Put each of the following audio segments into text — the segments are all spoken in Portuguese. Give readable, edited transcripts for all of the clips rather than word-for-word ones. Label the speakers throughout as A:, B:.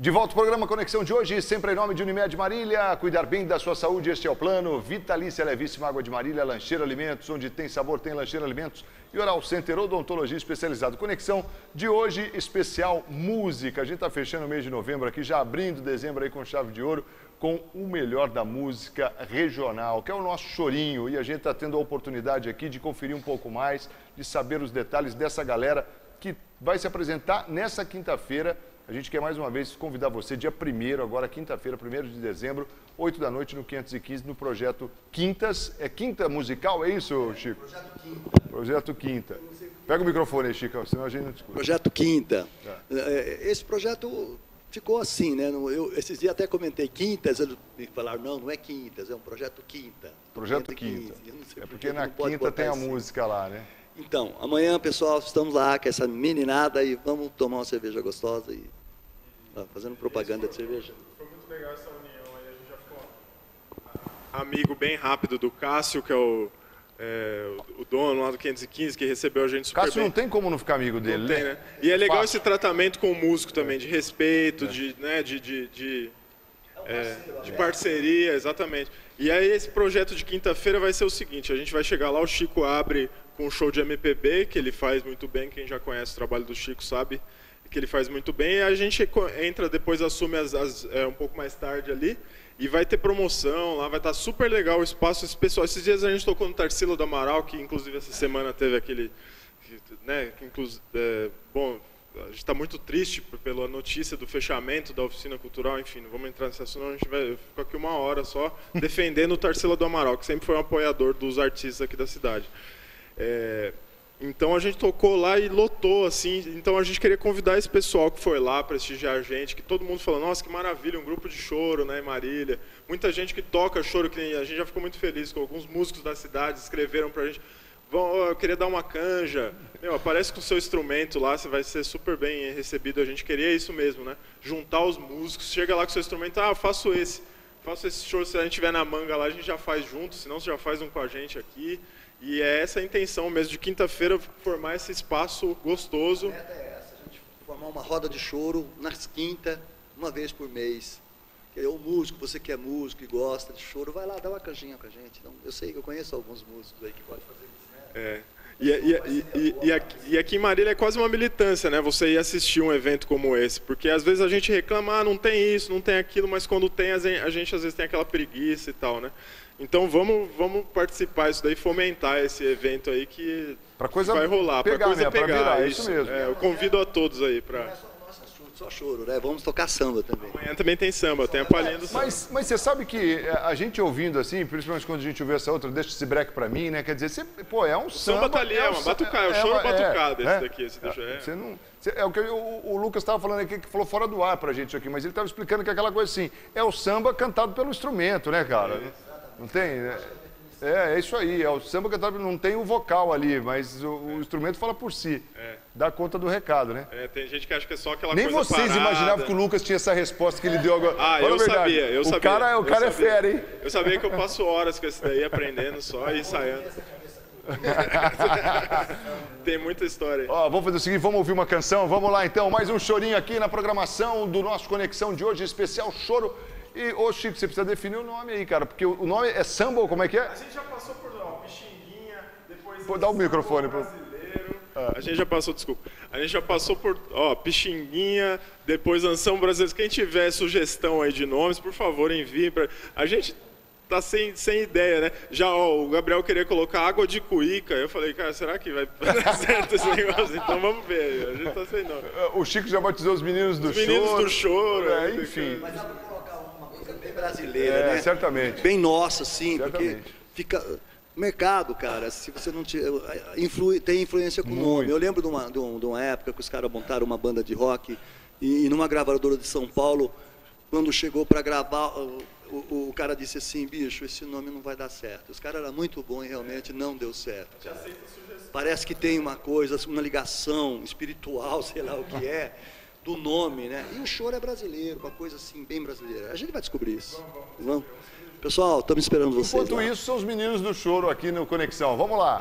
A: De volta ao programa Conexão de hoje, sempre em nome de Unimed Marília. Cuidar bem da sua saúde, este é o plano. Vitalícia Levíssima Água de Marília, Lancheira Alimentos, onde tem sabor, tem Lancheira Alimentos. E Oral Center, odontologia especializada. Conexão de hoje, especial música. A gente está fechando o mês de novembro aqui, já abrindo dezembro aí com chave de ouro, com o melhor da música regional, que é o nosso chorinho. E a gente está tendo a oportunidade aqui de conferir um pouco mais, de saber os detalhes dessa galera que vai se apresentar nessa quinta-feira. A gente quer mais uma vez convidar você, dia 1º, agora quinta-feira, 1º de dezembro, 8 da noite, no 515, no Projeto Quintas. É Quinta Musical, é isso, Chico?
B: Projeto Quinta.
A: Projeto Quinta. Pega o microfone aí, Chico, senão a gente não escuta.
B: Projeto Quinta. Esse projeto ficou assim, né? Esses dias até comentei Quintas, eles me falaram, não é Quintas, é um Projeto Quinta.
A: Projeto Quinta. É porque na quinta tem a música lá, né?
B: Então, amanhã, pessoal, estamos lá com essa meninada e vamos tomar uma cerveja gostosa e fazendo propaganda de cerveja.
C: Foi muito legal essa união aí, a gente já ficou amigo bem rápido do Cássio, que é o dono lá do 515, que recebeu a gente super
A: Cássio
C: bem.
A: não tem como não ficar amigo dele,
C: não tem, né? E é legal esse tratamento com o músico também, de respeito, de parceria, exatamente. E aí esse projeto de quinta-feira vai ser o seguinte, a gente vai chegar lá, o Chico abre com um show de MPB, que ele faz muito bem, quem já conhece o trabalho do Chico sabe que ele faz muito bem, e a gente entra, depois assume um pouco mais tarde ali, e vai ter promoção lá, vai estar super legal o espaço, esse pessoal, esses dias a gente tocou no Tarsila do Amaral, que inclusive essa semana teve aquele, né, bom, a gente está muito triste pela notícia do fechamento da oficina cultural, enfim, não vamos entrar nesse assunto, a gente vai ficar aqui uma hora só defendendo o Tarsila do Amaral, que sempre foi um apoiador dos artistas aqui da cidade. Então a gente tocou lá e lotou, assim, então a gente queria convidar esse pessoal que foi lá prestigiar a gente, que todo mundo falou, nossa, que maravilha, um grupo de choro, né, em Marília. Muita gente que toca choro, que a gente já ficou muito feliz, com alguns músicos da cidade escreveram pra gente, eu queria dar uma canja, aparece com o seu instrumento lá, você vai ser super bem recebido, a gente queria isso mesmo, né, juntar os músicos, chega lá com o seu instrumento, eu faço esse choro, se a gente tiver na manga lá, a gente já faz junto, senão você já faz um com a gente aqui. E é essa a intenção mesmo, de quinta-feira formar esse espaço gostoso.
B: A meta é essa, a gente formar uma roda de choro nas quintas, uma vez por mês. O músico, você que é músico e gosta de choro, vai lá, dá uma canjinha com a gente. Então, eu sei que eu conheço alguns músicos aí que podem fazer isso, né?
C: E aqui em Marília é quase uma militância, né? Você ir assistir um evento como esse, porque às vezes a gente reclama, não tem isso, não tem aquilo, mas quando tem, a gente às vezes tem aquela preguiça e tal, né? Então vamos participar disso daí, fomentar esse evento aí que vai rolar, para coisa pegar.
A: É isso mesmo.
C: Eu convido a todos aí para.
B: Não é só choro, né? Vamos tocar samba também.
C: Amanhã também tem samba, tem a palhinha do samba.
A: Mas você sabe que a gente ouvindo assim, principalmente quando a gente ouviu essa outra, deixa esse break pra mim, né? Quer dizer, é um samba.
C: O samba tá ali, é uma batucada, é o choro batucado esse daqui.
A: É o que o Lucas estava falando aqui, que falou fora do ar pra gente aqui, mas ele estava explicando que é aquela coisa assim, é o samba cantado pelo instrumento, né, cara? Não tem? É isso aí, é o samba cantado, não tem o vocal ali, mas o instrumento fala por si. Dá conta do recado, né?
C: Tem gente que acha que é só aquela
A: Nem
C: coisa
A: vocês
C: parada.
A: imaginavam que o Lucas tinha essa resposta que ele deu agora.
C: Eu sabia.
A: O cara é fera, hein?
C: Eu sabia que eu passo horas com esse daí, aprendendo só e ensaiando. Tem muita história.
A: Vamos fazer o seguinte, vamos ouvir uma canção, vamos lá então, mais um chorinho aqui na programação do nosso Conexão de hoje, especial choro. E, Chico, você precisa definir o nome aí, cara, porque o nome é samba ou como é que é?
C: A gente já passou por Pixinguinha, depois...
A: Dá o microfone pro...
C: A gente já passou, desculpa. A gente já passou por, Pixinguinha, depois Danção Brasileira. Quem tiver sugestão aí de nomes, por favor, envie pra... A gente tá sem ideia, né? Já, o Gabriel queria colocar Água de Cuíca. Eu falei, cara, será que vai dar certo esse negócio? Então vamos ver, a gente tá sem nome.
A: O Chico já batizou os Meninos do Choro.
C: Os Meninos do Choro.
A: Enfim.
B: Mas dá pra colocar uma coisa bem brasileira, né?
A: Certamente.
B: Bem nossa, sim,
A: certamente.
B: Porque fica... Mercado, cara, se você não tem influência com o nome. Eu lembro de uma época que os caras montaram uma banda de rock e numa gravadora de São Paulo, quando chegou para gravar, o cara disse assim, bicho, esse nome não vai dar certo. Os caras eram muito bons e realmente não deu certo. Parece que tem uma coisa, uma ligação espiritual, sei lá o que é, do nome, né? E o choro é brasileiro, uma coisa assim, bem brasileira. A gente vai descobrir isso. Vamos? Pessoal, estamos esperando vocês.
A: Enquanto isso, são os Meninos do Choro aqui no Conexão. Vamos lá.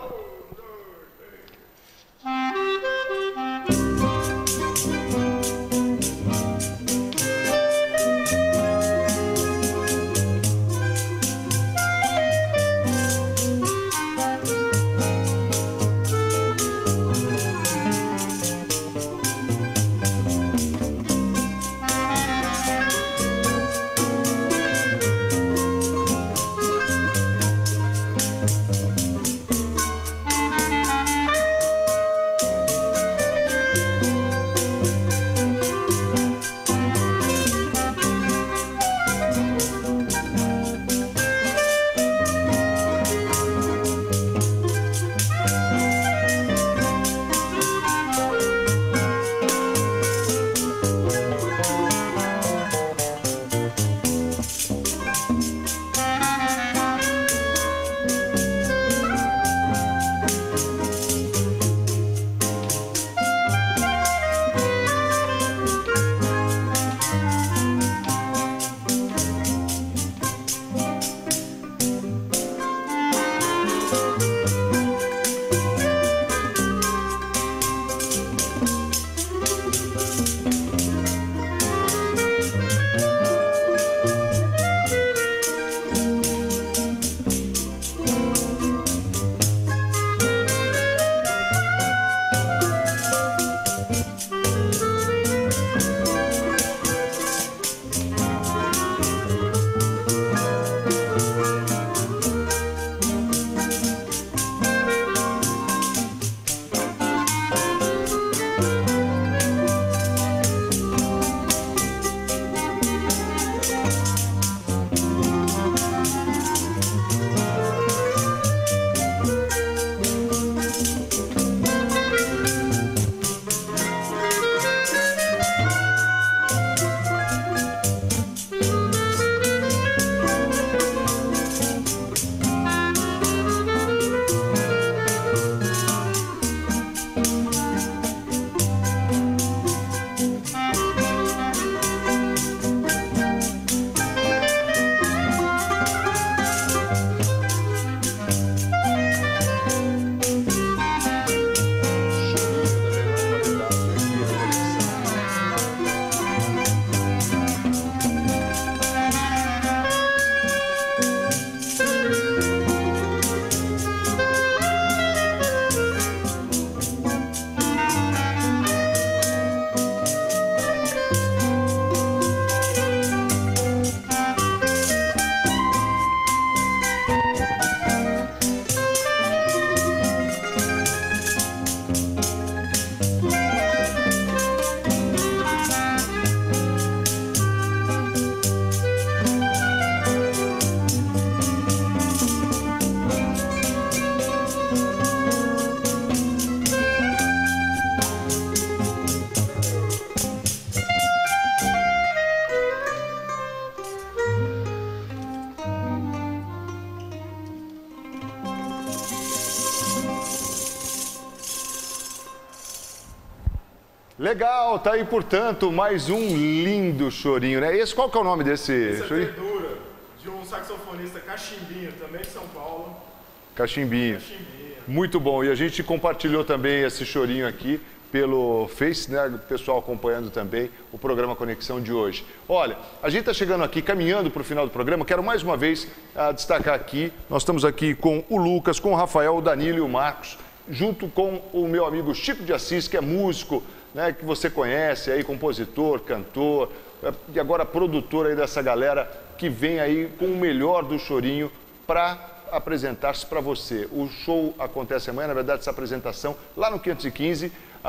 A: Legal, tá aí, portanto, mais um lindo chorinho, né? Esse, qual que é o nome desse chorinho?
C: Ternura, de um saxofonista Cachimbinho, também de São Paulo.
A: Cachimbinho. Muito bom. E a gente compartilhou também esse chorinho aqui pelo Face, né? O pessoal acompanhando também o programa Conexão de hoje. Olha, a gente está chegando aqui, caminhando para o final do programa. Quero mais uma vez destacar aqui, nós estamos aqui com o Lucas, com o Rafael, o Danilo e o Marcos, junto com o meu amigo Chico de Assis, que é músico, né, que você conhece aí, compositor, cantor, e agora produtor aí dessa galera que vem aí com o melhor do chorinho para apresentar-se para você. O show acontece amanhã, na verdade, essa apresentação lá no 515.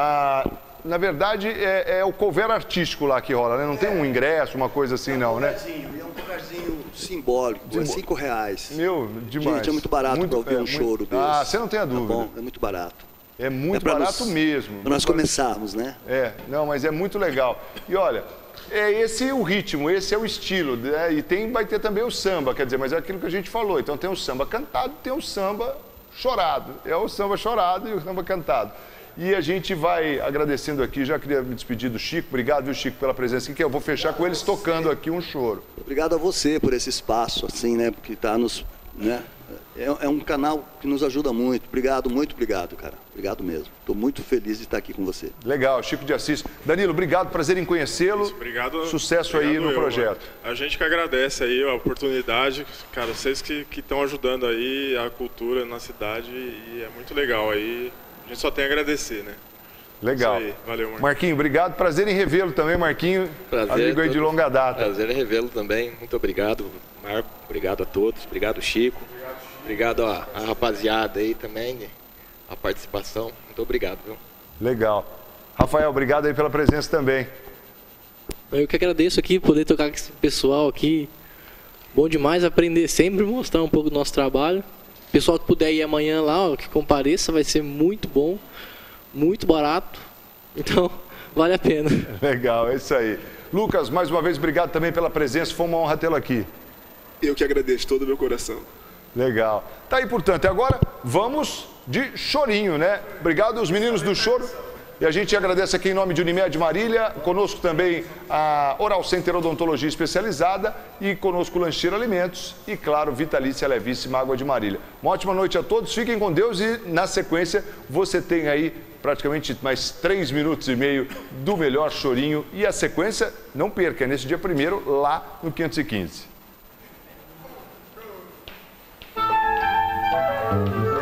A: Na verdade, é o cover artístico lá que rola, né? Não tem um ingresso, uma coisa assim, não, né?
B: É um coverzinho simbólico, é R$5.
A: Meu, demais.
B: Gente, é muito barato para ouvir um choro desse.
A: Ah, você não tem a dúvida.
B: Tá bom, é muito barato.
A: É muito barato mesmo.
B: Para nós começarmos, né?
A: Não, mas é muito legal. E olha, esse é o ritmo, esse é o estilo, né? E vai ter também o samba, quer dizer, mas é aquilo que a gente falou. Então tem o samba cantado, tem o samba chorado. É o samba chorado e o samba cantado. E a gente vai agradecendo aqui, já queria me despedir do Chico. Obrigado, viu, Chico, pela presença aqui, que eu vou fechar com eles tocando aqui um choro.
B: Obrigado a você por esse espaço, assim, né? Porque está nos... né? É um canal que nos ajuda muito. Obrigado, muito obrigado, cara. Obrigado mesmo. Estou muito feliz de estar aqui com você.
A: Legal, Chico de Assis. Danilo, obrigado, prazer em conhecê-lo.
C: Obrigado.
A: Sucesso aí no projeto.
C: A gente que agradece aí a oportunidade, cara, vocês que estão ajudando aí a cultura na cidade e é muito legal aí. A gente só tem a agradecer, né?
A: Legal.
C: Isso aí. Valeu, Marquinho.
A: Marquinho, obrigado. Prazer em revê-lo também, Marquinho.
D: Prazer,
A: amigo aí de longa data.
D: Prazer em revê-lo também. Muito obrigado, Marco. Obrigado a todos. Obrigado, Chico. Obrigado a rapaziada aí também, a participação. Muito obrigado, viu?
A: Legal. Rafael, obrigado aí pela presença também.
E: Eu que agradeço aqui, poder tocar com esse pessoal aqui. Bom demais aprender sempre, mostrar um pouco do nosso trabalho. Pessoal que puder ir amanhã lá, ó, que compareça, vai ser muito bom, muito barato. Então, vale a pena.
A: Legal, é isso aí. Lucas, mais uma vez, obrigado também pela presença. Foi uma honra tê-lo aqui.
F: Eu que agradeço todo o meu coração.
A: Legal. Tá aí, portanto, e agora vamos de chorinho, né? Obrigado aos meninos do choro. E a gente agradece aqui em nome de Unimed Marília, conosco também a Oral Center Odontologia Especializada e conosco Lancheira Alimentos e, claro, Vitalícia Levíssima Água de Marília. Uma ótima noite a todos, fiquem com Deus e, na sequência, você tem aí praticamente mais 3 minutos e meio do melhor chorinho e a sequência, não perca, nesse dia 1º, lá no 515.